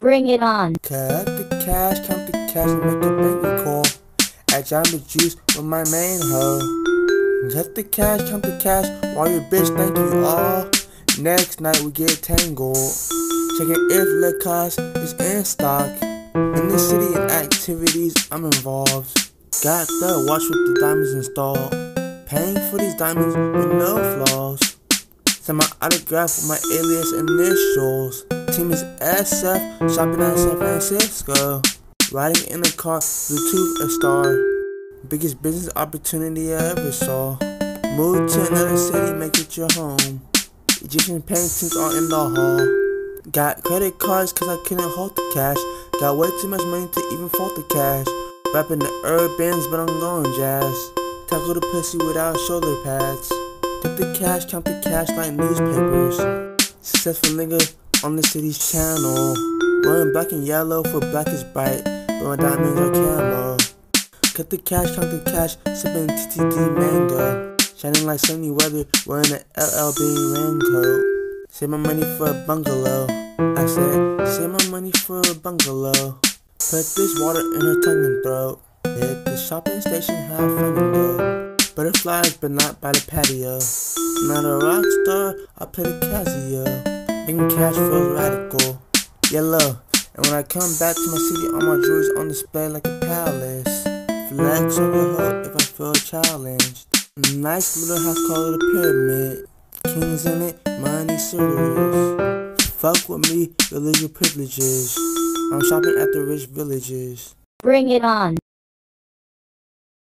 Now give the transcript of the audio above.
Bring it on. Cut the cash, count the cash, and make a bank call. At Jamba Juice with my main hoe. Cut the cash, count the cash, while your bitch thank you all. Next night we get tangled. Checking if Lacoste is in stock. In the city and activities I'm involved. Got the watch with the diamonds installed. Paying for these diamonds with no flaws. Send my autograph with my alias initials. Team is SF, shopping at San Francisco. Riding in a car, Bluetooth a star. Biggest business opportunity I ever saw. Move to another city, make it your home. Egyptian paintings are in the hall. Got credit cards cause I couldn't hold the cash. Got way too much money to even fold the cash. Rapping the urbans but I'm going jazz. Tackle the pussy without shoulder pads. Cut the cash, count the cash like newspapers. Successful nigga on the city's channel. Wearing black and yellow for black is bright, but my diamonds are camo. Cut the cash, count the cash, sipping TTD mango. Shining like sunny weather, wearing an LL Bean raincoat. Save my money for a bungalow. I said, save my money for a bungalow. Put this water in her tongue and throat. Hit the shopping station, have fun and go. Butterflies, but not by the patio. I'm not a rock star, I play the Casio. Making cash feels radical. Yellow. And when I come back to my city, all my jewelry's on display like a palace. Flex on your hoe if I feel challenged. Nice little house called a pyramid. Kings in it, money serious. Fuck with me, religious privileges. I'm shopping at the rich villages. Bring it on.